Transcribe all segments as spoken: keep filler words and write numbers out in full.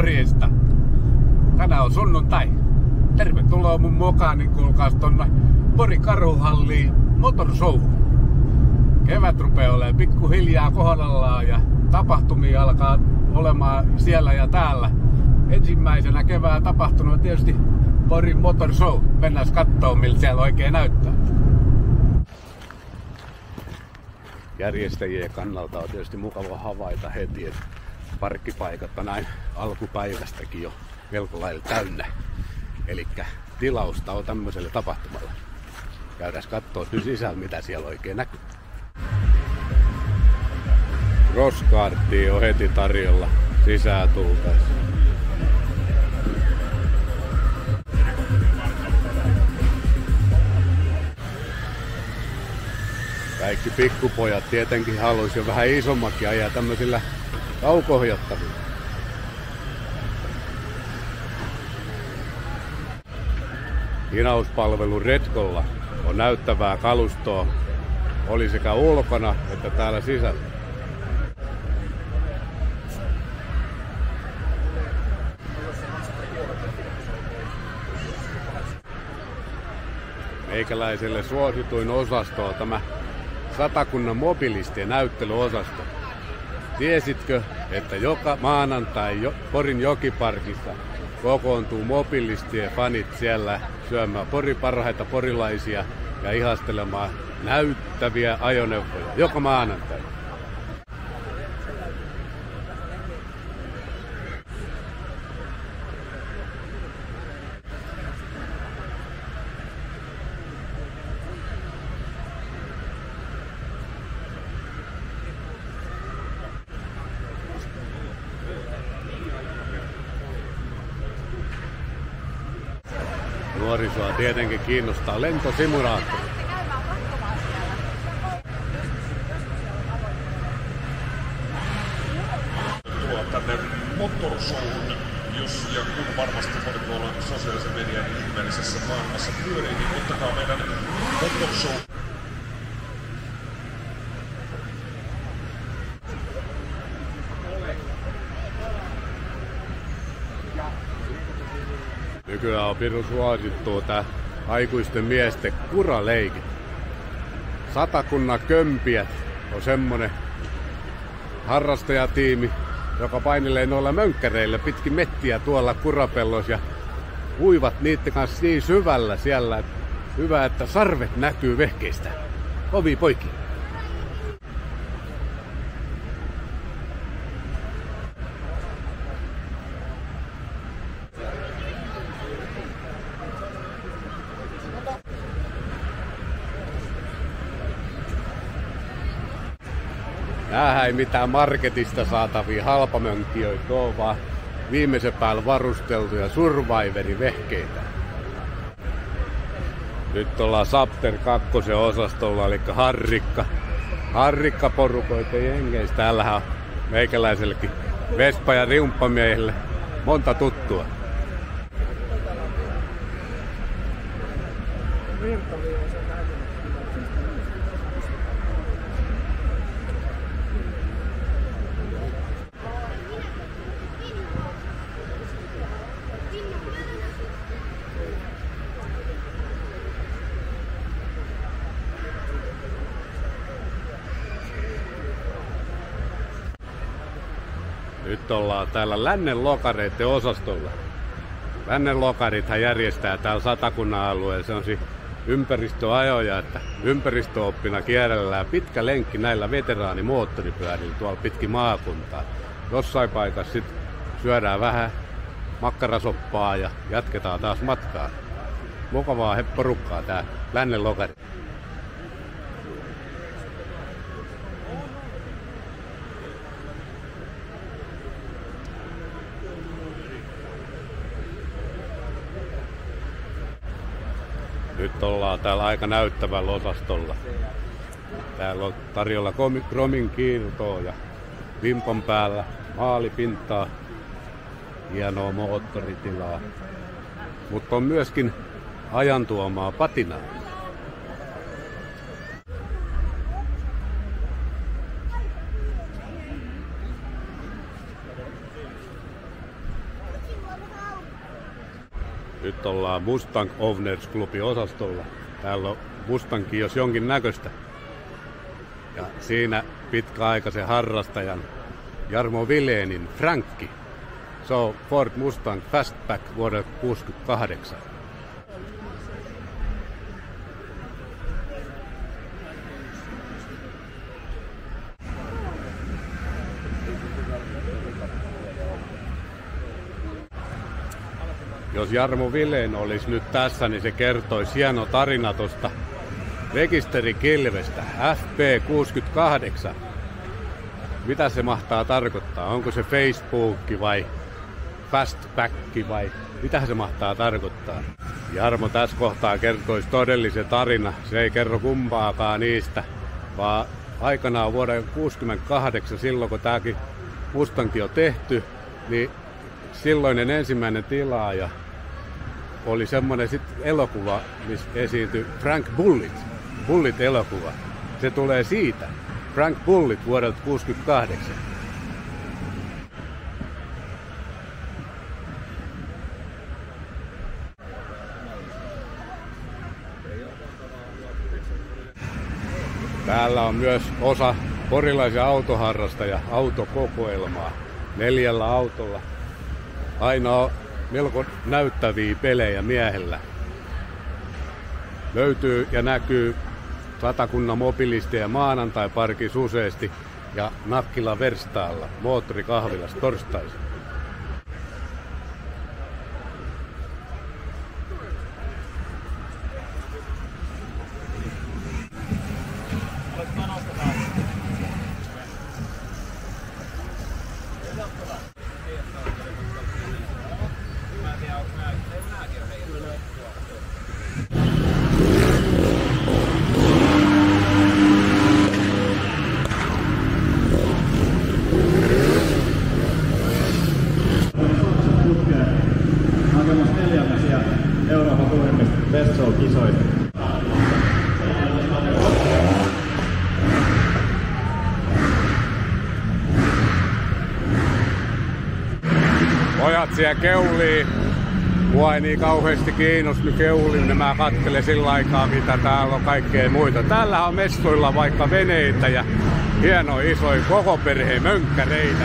Morjesta! Tänään on sunnuntai. Tervetuloa mun mukaani kuulkaas tonne Porin Karhuhalliin motorshowhun. Kevät rupeaa olemaan pikkuhiljaa kohdallaan ja tapahtumia alkaa olemaan siellä ja täällä. Ensimmäisenä kevään tapahtunut on tietysti Porin motorshow. Mennään kattoo miltä siellä oikein näyttää. Järjestäjien kannalta on tietysti mukava havaita heti, että parkkipaikat on näin alkupäivästäkin jo melko lailla täynnä. Elikkä tilausta on tämmöiselle tapahtumalle. Käydään kattoo nyt sisällä, mitä siellä oikein näkyy. Crosskarttia on heti tarjolla sisään tultaessa. Kaikki pikkupojat tietenkin haluaisi jo vähän isommakin ajaa tämmöisillä kauko-ohjattavilla. Hinauspalvelu Redcolla on näyttävää kalustoa, oli sekä ulkona että täällä sisällä. Meikäläiselle suosituin osasto on tämä Satakunnan mobilistien näyttelyosasto. Tiesitkö, että joka maanantai jo Porin jokiparkissa kokoontuu mobilistien fanit siellä syömään Porin parhaita porilaisia ja ihastelemaan näyttäviä ajoneuvoja joka maanantai? Nuorisoa tietenkin kiinnostaa lentosimulaattori. Tuo tänne motorshowhun, jos ja kun varmasti moni tuolla sosiaalisen median ihmeellisessä maailmassa pyörii, niin ottakaa meidän motorshow. Nykyään on pirun suosittua tää aikuisten miesten kuraleikit. Satakunnan kömpiät on semmonen harrastajatiimi, joka painelee noilla mönkkäreillä pitkin mettiä tuolla kurapellossa ja uivat niitten kanssa niin syvällä siellä, että hyvä, että sarvet näkyy vehkeistä. Ovi poikki. Näähän ei mitään marketista saatavia halpamönkkiöitä ole, vaan viimeisen päällä varusteltuja survivorivehkeitä. Nyt ollaan Sapter kakkosen osastolla, eli harrikka. Harrikkaporukoita jengeistä. Täällähän on meikäläisellekin Vespa- ja riumppamiehille monta tuttua. Nyt ollaan täällä Lännen lokareiden osastolla. Lännen lokarithan järjestää täällä Satakunnan alueella. Se on siis ympäristöajoja, että ympäristöoppina kierrellään pitkä lenkki näillä veteraanimoottoripyörillä tuolla pitkin maakuntaa. Jossain paikassa sit syödään vähän makkarasoppaa ja jatketaan taas matkaa. Mukavaa porukkaa tää Lännen lokari. Nyt ollaan täällä aika näyttävällä osastolla. Täällä on tarjolla kromin kiirtoa ja vimpan päällä maalipintaa, hienoa moottoritilaa. Mutta on myöskin ajantuomaa patinaa. Nyt ollaan Mustang Owners Clubin osastolla. Täällä on Mustangia jos jonkin näköistä. Ja siinä pitkäaikaisen harrastajan Jarmo Vilénin Frankki. Se on Ford Mustang Fastback vuodelta kuusikymmentäkahdeksan. Jos Jarmo Vilén olisi nyt tässä, niin se kertoisi hieno tarina tosta rekisterikilvestä F P kuusikymmentäkahdeksan. Mitä se mahtaa tarkoittaa? Onko se Facebook vai Fastback vai mitä se mahtaa tarkoittaa? Jarmo tässä kohtaa kertoisi todellisen tarina. Se ei kerro kumpaakaan niistä, vaan aikanaan vuoden kuusikymmentäkahdeksan, silloin kun tämäkin Mustangi on tehty, niin silloinen ensimmäinen tilaaja oli semmoinen sit elokuva, missä esiintyi Frank Bullitt. Bullitt-elokuva. Se tulee siitä. Frank Bullitt vuodelta kuusikymmentäkahdeksan. Täällä on myös osa porilaisen autoharrastaja autokokoelmaa neljällä autolla. Aina on melko näyttäviä pelejä miehellä. Löytyy ja näkyy Satakunnan mobilisteja maanantai-parkissa useasti ja Nakkila Verstaalla moottorikahvilassa torstaisin. Pojat siellä keulii. Mua ei niin kauheasti kiinnostunut keuliminen. Mä katselen sillä aikaa, mitä täällä on kaikkea muita. Täällä on messuilla vaikka veneitä ja hienoja isoja koko perheen mönkkäreitä.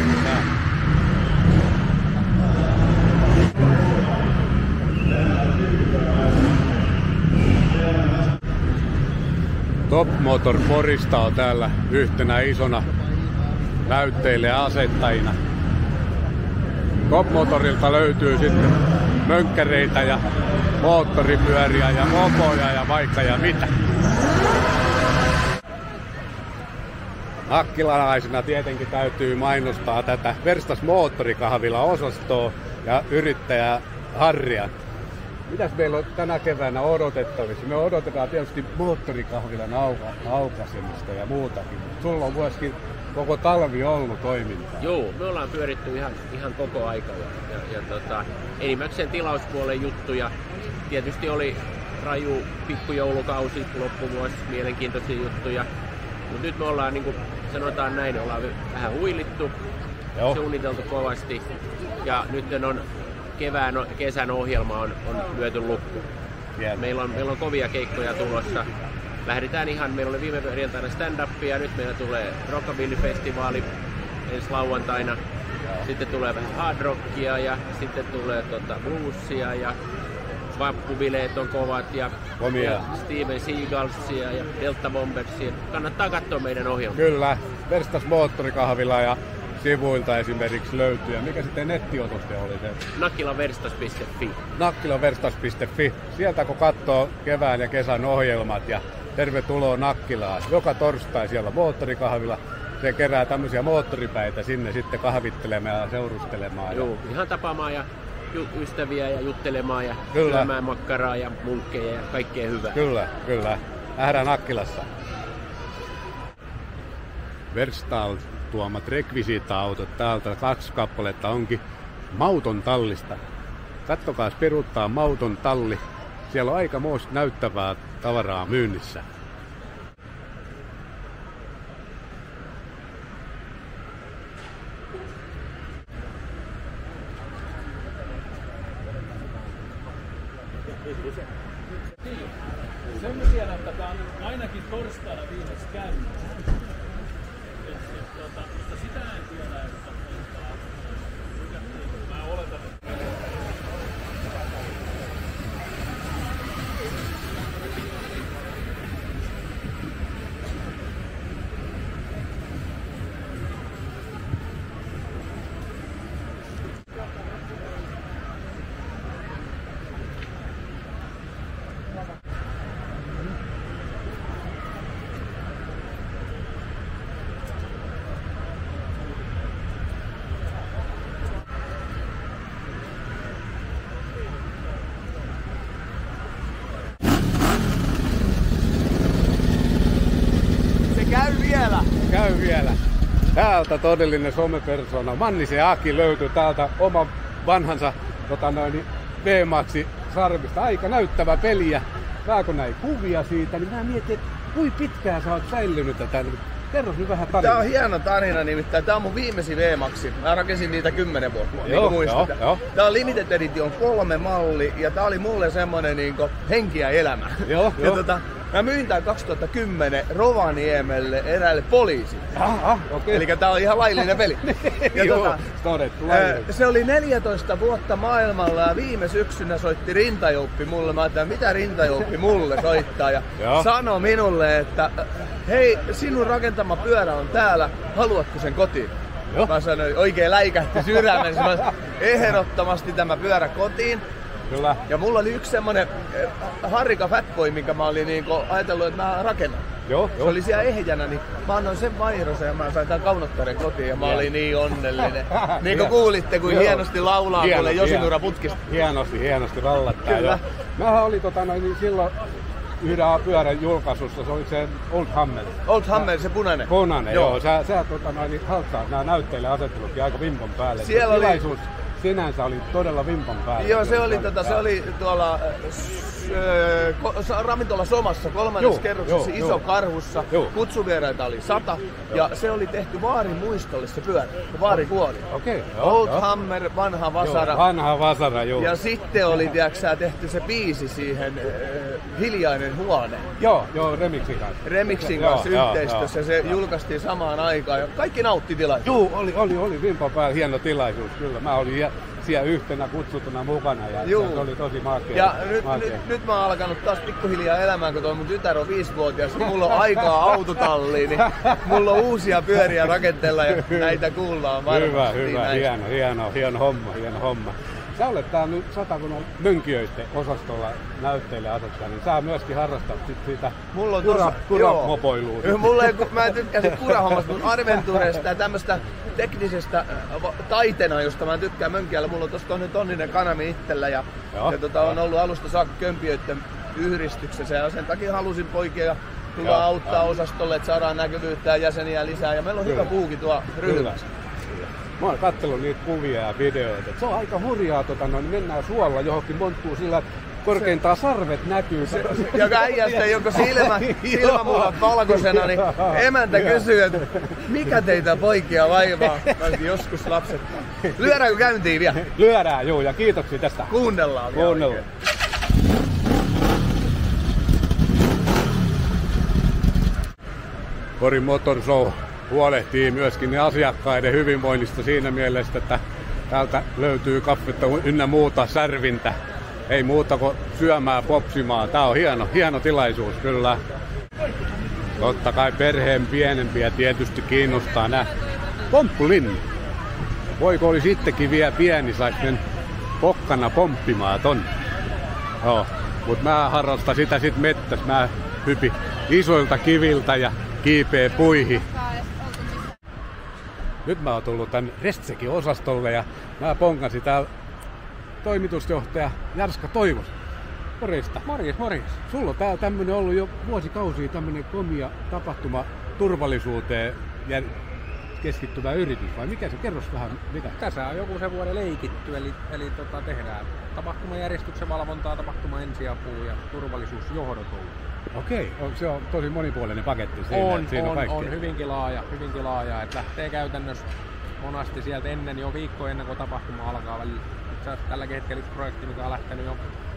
Top Motor Porista on täällä yhtenä isona näytteille asettajina. Top Motorilta löytyy sitten mönkkäreitä ja moottoripyöriä ja mopoja ja vaikka ja mitä. Nakkilalaisena tietenkin täytyy mainostaa tätä Verstas moottorikahvila-osastoa ja yrittäjä Harria. Mitäs meillä on tänä keväänä odotettavissa? Me odotetaan tietysti moottorikahvilan auka- aukaisemista ja muutakin. Sulla on myöskin koko talvi ollut toimintaa. Joo, me ollaan pyöritty ihan, ihan koko aika ja, ja, ja tota, enimmäkseen tilauspuolen juttuja. Tietysti oli raju pikkujoulukausi, loppuvuosi, mielenkiintoisia juttuja. Mutta nyt me ollaan, niin kuin sanotaan näin, ollaan vähän huilittu, Joo. suunniteltu kovasti ja nyt on kevään, kesän ohjelma on, on lyöty lukku. Yeah. Meillä on, meillä on kovia keikkoja tulossa. Lähdetään ihan, meillä oli viime perjantaina stand-upia, nyt meillä tulee Rockabilly-festivaali ensi lauantaina. Yeah. Sitten tulee vähän hard rockia ja sitten tulee tota bluesia ja vappubileet on kovat ja, ja Steven Seagalsia ja Delta Bombersia. Kannattaa katsoa meidän ohjelmaa. Kyllä, Verstas moottorikahvila ja sivuilta esimerkiksi löytyy. Ja mikä sitten nettiosoite oli se? nakkilaverstas piste fi. nakkilaverstas piste fi. Sieltä kun katsoo kevään ja kesän ohjelmat ja tervetuloa Nakkilaan. Joka torstai siellä moottorikahvila. Se kerää tämmöisiä moottoripäitä sinne sitten kahvittelemaan ja seurustelemaan. Joo, ja ihan tapaamaan ja ystäviä ja juttelemaan ja syömään makkaraa ja munkkeja ja kaikkea hyvää. Kyllä, kyllä. Nähdään Nakkilassa. Verstal tuomat rekvisiita-autot täältä, kaksi kappaletta onkin Mauton tallista. Kattokaas, peruuttaa Mauton talli. Siellä on aikamoista näyttävää tavaraa myynnissä. Sen mä tiedän, että tää on ainakin torstaina viimeksi käynyt. Tota, mutta sitä en tiedä, että mä oletan, että Käy vielä! Käy vielä. Täältä todellinen somepersona. Mannisen Aki löytyi täältä oman vanhansa tota noin, V-Maxi sarvista. Aika näyttävä peliä. Mä kun näin kuvia siitä, niin mä mietin, että kuinka pitkään sä oot säilynyt tätä. Kerro nyt vähän tarinaa. Tää on hieno tarina nimittäin. Tää on mun viimeisin V-Maxi. Mä rakensin niitä kymmenen vuotta, niin Joo, kuin muistat. joo, joo. Tää on Limited Edition kolme malli ja tää oli mulle semmonen niinku henki ja elämä. Joo, ja joo. tota, mä myin tän kaksituhattakymmenen Rovaniemelle eräälle poliisille. Ah, ah, okei. Elikkä tää on ihan laillinen peli. Ja Joo, tota, todettu ää, laillinen. se oli neljätoista vuotta maailmalla ja viime syksynä soitti Rintajouppi mulle. Mä ajattelin, mitä Rintajouppi mulle soittaa. Ja Joo. sanoi minulle, että hei, sinun rakentama pyörä on täällä, haluatko sen kotiin? Joo. Mä sanoin, oikein läikähti sydämensä. Mä sanoin, ehdottomasti tämä pyörä kotiin. Kyllä. Ja mulla oli yksi semmonen äh, Harrika Fatboy, minkä mä olin niinku ajatellut, että mä rakennan. Joo, Se joo. oli siellä ehjänä, niin mä annoin sen vaihdosen ja mä sain tän kaunottaren kotiin ja mä olin niin onnellinen. Niin kuin kuulitte, kun Joo. hienosti laulaa Hieno, kuule Josinura hieno. putkista. Hienosti, hienosti rallattaa. Kyllä. Jo. Mähän oli tota, noin, niin silloin yhden pyörän julkaisussa, se oli se Old Hammer. Old Hammer, se punainen. Punainen, joo. Joo. joo. Sä, sä tota, noin, niin haltsaat nämä näytteille asettelutkin aika vimpan päälle. Siellä oli- Tilaisuus sinänsä oli todella vimpan päälle. Joo, se oli, tota, se oli tuolla äh, s- äh, ko- sa- ravintola Somassa kolmannessa Joo, kerroksessa joo, iso joo. karhussa. Joo. Kutsuvieraita oli sata ja se oli tehty Vaarin muistolle se pyörä, kun Vaari kuoli. Okei, joo, Old joo. Hammer, vanha vasara. Joo, vanha vasara, joo. Ja sitten oli, tiedätkö tehty se biisi siihen äh, Hiljainen huone. Joo, joo, remixin kanssa. Remixin Joo, kanssa joo, yhteistyössä. joo, Se joo. julkaistiin samaan aikaan ja kaikki nautti tilaisuudesta. Joo, oli, oli, oli vimpan päällä hieno tilaisuus, kyllä. Mä olin jä- siellä yhtenä kutsutuna mukana ja Juu. se oli tosi makea. Ja nyt, makea. nyt, nyt mä oon alkanut taas pikkuhiljaa elämään, kun toi mun tytär on viisivuotias ja mulla on aikaa autotalliin, niin mulla on uusia pyöriä rakentella ja näitä kuullaan varmasti. Hyvä, hyvä, näistä. hieno, hieno, hieno homma, hieno homma. Sä olet täällä nyt Satakunnan mönkijöiden osastolla näytteille asettaa, niin sä myöskin harrastat sit siitä Mulla on kura, tossa- kuramopoilua. joo. Mulla ei, kun mä tykkäsin kurahommasta, mun Adventuresta ja tämmöstä teknisestä äh, taitena, josta mä tykkään Mönkijällä. Mulla on tossa toinen tonninen kanami itsellä ja, Joo, ja tota, on ollut alusta saakka kömpiöiden yhdistyksessä ja sen takia halusin poikia tulla Joo, auttaa joo. osastolle, että saadaan näkyvyyttä ja jäseniä lisää ja meillä on Kyllä. hyvä puuki tuo Kyllä. ryhmässä. Mä oon katsellut niitä kuvia ja videoita. Se on aika hurjaa, tota, noin, mennään suolla johonkin monttuun sillä, että korkeintaan sarvet näkyy. Se, Joka äijästä joko silmä, silmä mulla on valkoisena, niin emäntä kysyy, että mikä teitä poikia vaivaa? Mä olisin, joskus lapset. Lyödäänkö käyntiin vielä? Lyödään, joo, ja kiitoksia tästä. Kuunnellaan vielä Kuunnellaan. oikein. Porin Motor Show huolehtii myöskin ne asiakkaiden hyvinvoinnista siinä mielessä, että täältä löytyy kaffetta ynnä muuta särvintä. Ei muuta kuin syömään, popsimaan. Tää on hieno, hieno tilaisuus kyllä. Totta kai perheen pienempiä tietysti kiinnostaa nää pomppulinnut. Voiko olisi itsekin vielä pieni, sais sen pokkana pomppimaan tonne. Joo, mut mä harrastan sitä sit mettäs. Mä hypin isoilta kiviltä ja kiipee puihin. Nyt mä oon tullut tän Restsekin osastolle ja mä ponkasin täällä toimitusjohtaja Jarska Toivos. Morjesta. Morjes, morjes. Sulla on täällä tämmönen ollut jo vuosikausia tämmönen komia tapahtuma turvallisuuteen ja keskittyvä yritys, vai mikä se? Kerros vähän, mitä? Tässä on joku sen vuoden leikitty, eli, eli tota, tehdään tapahtumajärjestyksen valvontaa, tapahtuma ensiapua ja turvallisuusjohdot ollut. Okei, on, se on tosi monipuolinen paketti siinä. On, siinä on, kaikkea. on hyvinkin laaja, hyvinkin laaja, että lähtee käytännössä monasti sieltä ennen, jo viikko ennen kuin tapahtuma alkaa. Itse asiassa tälläkin hetkellä yksi projekti, mikä on lähtenyt jo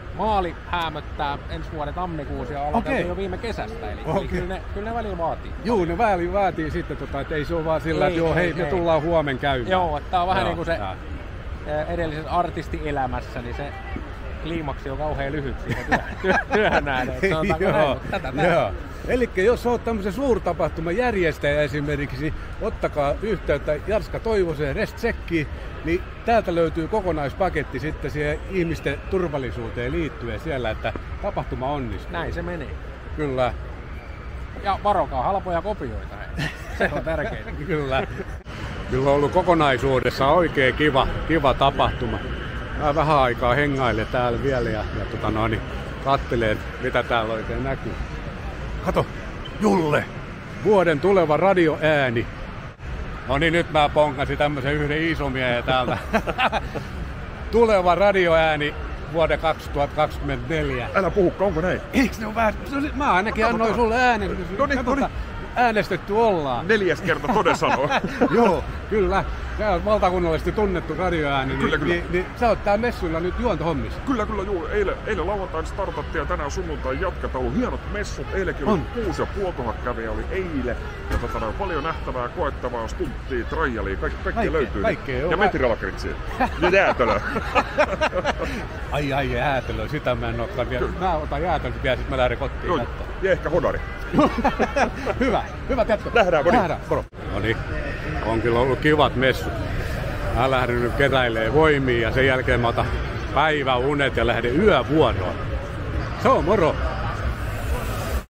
maali häämöttää ensi vuoden tammikuussa ja aloiteltiin Okei. jo viime kesästä. Eli, Okei. eli kyllä, ne, kyllä ne välillä vaatii. Juu, ne väli vaatii sitten, tota, että ei se ole vaan sillä, Ei, että joo, hei, ei, me ei. tullaan huomen käymään. Joo, että tää on vähän Joo, niin kuin se tää. ää, edellisessä artistielämässä, niin se kliimaksi on kauhean lyhyt siinä työ, työ, työhön nähden. että sanotaanko näin, Joo, mutta tätä tää. joo. Eli jos olet tämmöisen suurtapahtuman järjestäjä esimerkiksi, niin ottakaa yhteyttä Jarska Toivoseen Restsekkiin, niin täältä löytyy kokonaispaketti sitten siihen ihmisten turvallisuuteen liittyen siellä, että tapahtuma onnistuu. Näin se menee. Kyllä, Ja varokaa halpoja kopioita. Hei. Se on tärkeintä. kyllä. Kyllä on ollut kokonaisuudessaan oikein kiva, kiva tapahtuma. Mä vähän aikaa hengailen täällä vielä ja, ja tota no, niin katselen, mitä täällä oikein näkyy. Kato, Julle! Vuoden tuleva radioääni. No niin, nyt mä ponkasin tämmösen yhden isomiehen täältä. Tuleva radioääni vuoden kaksituhattakaksikymmentäneljä. Älä puhukka, onko näin? Eiks ne ole vähän... Mä ainakin annoin sulle äänen. No niin, no niin. Äänestetty ollaan. Neljäs kerta toden sanoo. Joo, kyllä. Sä oot valtakunnallisesti tunnettu radioääni, Kyllä, niin, kyllä. niin, niin sä oot tää messuilla nyt juontohommissa. Kyllä, kyllä, juu. Eilen, eilen lauantain startattiin ja tänään sunnuntain jatketaan. Ollut hienot messut. Eilenkin oli On. kuusi ja puoli tuhat kävijä oli eilen. Ja tota, on paljon nähtävää, koettavaa, stunttia, trialia. Kaikki, kaikki Kaikkea, löytyy. kaikkea, joo. Ja metrialakritsia. Ja jäätölö. Ai ai jäätelö, sitä mä en ookaan vielä. Mä otan jäätelö vielä, sit mä lähden kotiin Joo, katsomaan. ja ehkä hodari. Hyvä, hyvä jatko. Nähdään, moro. Nähdään, moro. No niin, on kyllä ollut kivat messut. Mä lähden nyt keräilee voimia ja sen jälkeen mä otan päiväunet ja lähden yövuoroon. Se on moro.